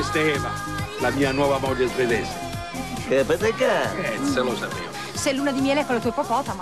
esisteva la mia nuova moglie svedese. Che patacà? Se lo sapevo. Sei luna di miele con la tua ippopotama.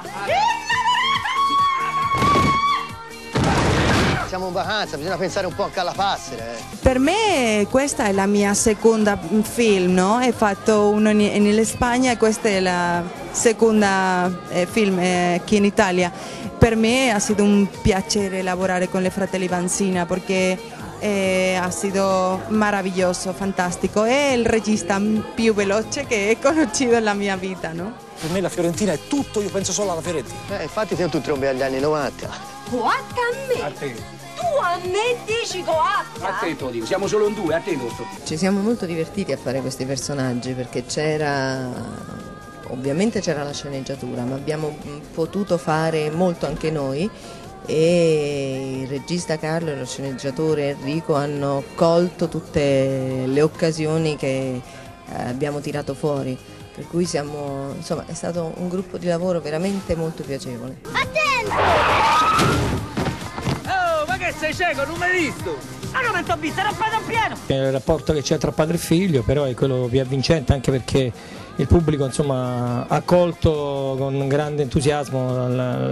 Siamo in vacanza, bisogna pensare un po' anche alla passera. Per me questa è la mia seconda film, no? Ho fatto uno in Spagna e questa è la seconda film qui in Italia. Per me ha stato un piacere lavorare con le Fratelli Vanzina perché ha stato meraviglioso, fantastico. È il regista più veloce che ho conosciuto nella mia vita, no? Per me la Fiorentina è tutto, io penso solo alla Fiorentina. Infatti siamo tutti rompi agli anni 90. Coatta a me? A te. Tu a me dici coatta? A te, te lo dico, siamo solo in due, a te tutto. Ci siamo molto divertiti a fare questi personaggi perché ovviamente c'era la sceneggiatura, ma abbiamo potuto fare molto anche noi e il regista Carlo e lo sceneggiatore Enrico hanno colto tutte le occasioni che abbiamo tirato fuori, per cui insomma, è stato un gruppo di lavoro veramente molto piacevole. Attento! Oh, ma che sei cieco, non mi hai visto? Ma non ti ho visto, era a pieno! Il rapporto che c'è tra padre e figlio però è quello più avvincente, anche perché il pubblico insomma ha accolto con grande entusiasmo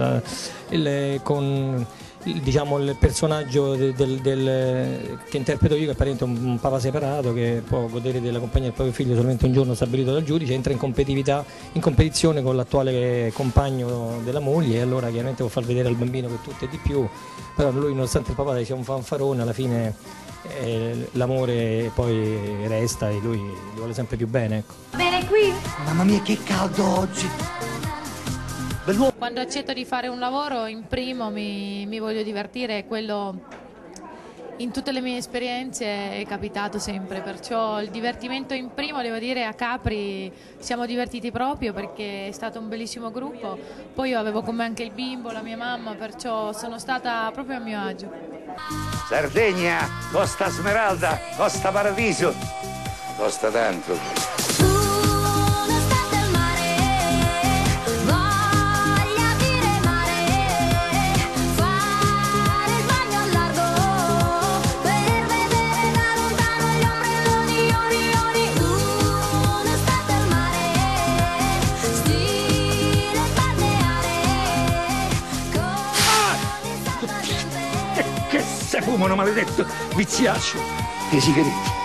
diciamo, il personaggio che interpreto io, che è praticamente un papà separato che può godere della compagnia del proprio figlio solamente un giorno stabilito dal giudice, entra in competizione con l'attuale compagno della moglie e allora chiaramente può far vedere al bambino che tutto è di più, però lui, nonostante il papà sia un fanfarone, alla fine l'amore poi resta e lui gli vuole sempre più bene, ecco. Bene qui? Mamma mia che caldo oggi! Quando accetto di fare un lavoro in primo mi voglio divertire, quello in tutte le mie esperienze è capitato sempre, perciò il divertimento in primo, devo dire, a Capri siamo divertiti proprio perché è stato un bellissimo gruppo, poi io avevo con me anche il bimbo, la mia mamma, perciò sono stata proprio a mio agio. Sardegna, Costa Smeralda, Costa Paradiso, costa tanto. Che se fumano, maledetto viziaccio. Le sigarette.